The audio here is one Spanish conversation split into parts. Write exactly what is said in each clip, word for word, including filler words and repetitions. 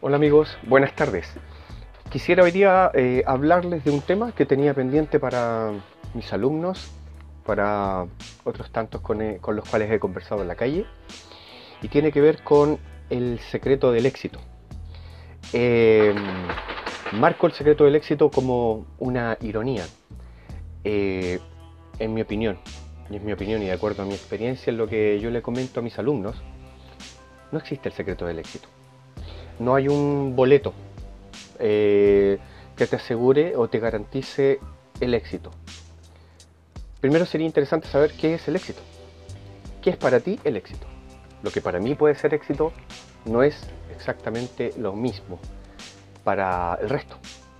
Hola amigos, buenas tardes. Quisiera hoy día eh, hablarles de un tema que tenía pendiente para mis alumnos, para otros tantos con, eh, con los cuales he conversado en la calle, y tiene que ver con el secreto del éxito. Eh, marco el secreto del éxito como una ironía, eh, en mi opinión, y es mi opinión y de acuerdo a mi experiencia en lo que yo le comento a mis alumnos, no existe el secreto del éxito. No hay un boleto eh, que te asegure o te garantice el éxito. Primero sería interesante saber qué es el éxito. ¿Qué es para ti el éxito? Lo que para mí puede ser éxito no es exactamente lo mismo para el resto.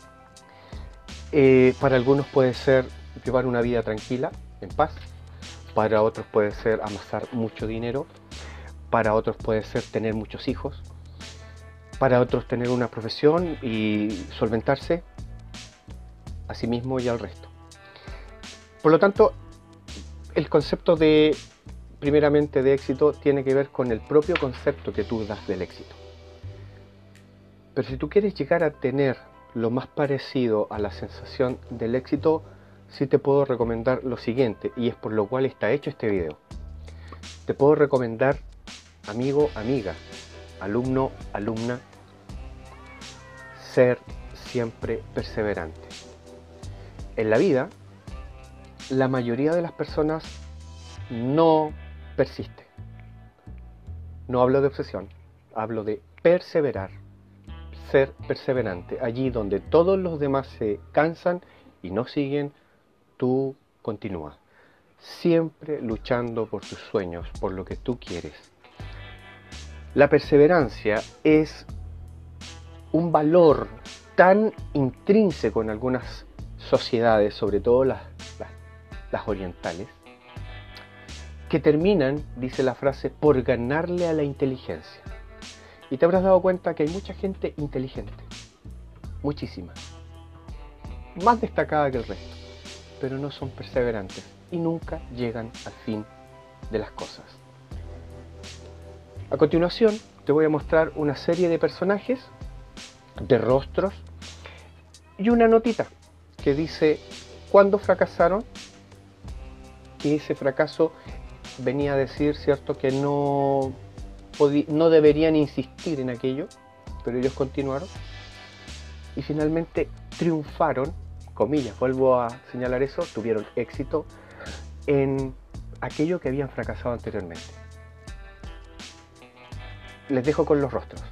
Eh, para algunos puede ser llevar una vida tranquila, en paz. Para otros puede ser amasar mucho dinero. Para otros puede ser tener muchos hijos. Para otros tener una profesión y solventarse a sí mismo y al resto. Por lo tanto, el concepto de, primeramente, de éxito tiene que ver con el propio concepto que tú das del éxito. Pero si tú quieres llegar a tener lo más parecido a la sensación del éxito, sí te puedo recomendar lo siguiente, y es por lo cual está hecho este video. Te puedo recomendar, amigo, amiga, alumno, alumna, ser siempre perseverante. En la vida, la mayoría de las personas no persiste. No hablo de obsesión, hablo de perseverar, ser perseverante. Allí donde todos los demás se cansan y no siguen, tú continúas. Siempre luchando por tus sueños, por lo que tú quieres. La perseverancia es un valor tan intrínseco en algunas sociedades, sobre todo las, las, las orientales, que terminan, dice la frase, por ganarle a la inteligencia. Y te habrás dado cuenta que hay mucha gente inteligente, muchísima, más destacada que el resto, pero no son perseverantes y nunca llegan al fin de las cosas. A continuación te voy a mostrar una serie de personajes, de rostros y una notita que dice cuándo fracasaron, y ese fracaso venía a decir, cierto, que no, no deberían insistir en aquello, pero ellos continuaron y finalmente triunfaron, comillas, vuelvo a señalar eso, tuvieron éxito en aquello que habían fracasado anteriormente. Les dejo con los rostros.